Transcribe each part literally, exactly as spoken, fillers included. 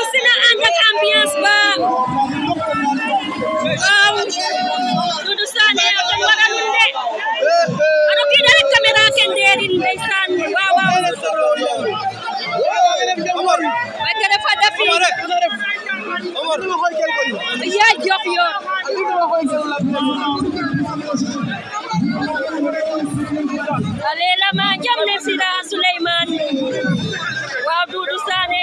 sina ànd ak ambiance ba waaw Doudou Sané kon waranul de ano kii dara caméra ken deerin ndeysaan waaw waaw way ka dafa dafi yaa Diop yor ale la ma jam ne sira Souleymane waaw Doudou Sané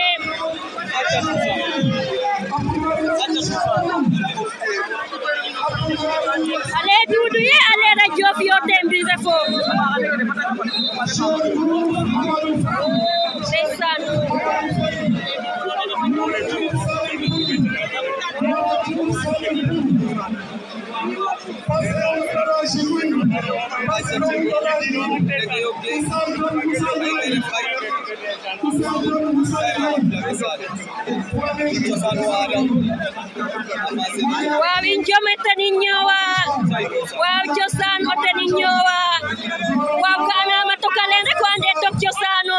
ale Doudou ye ale ra Diop yor tembi refo ndeysaan waaw in jome tani ñowa waaw cosaan o tani ñowa waaw kana ma tokale rek ko ande tok cosaano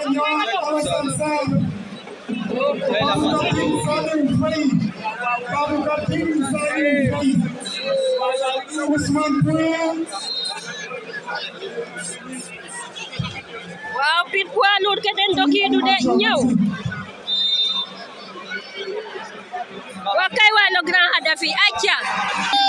waaw pit poids lourd ke den dokiidu de ñëw wa kay wa le grand Khadafi acca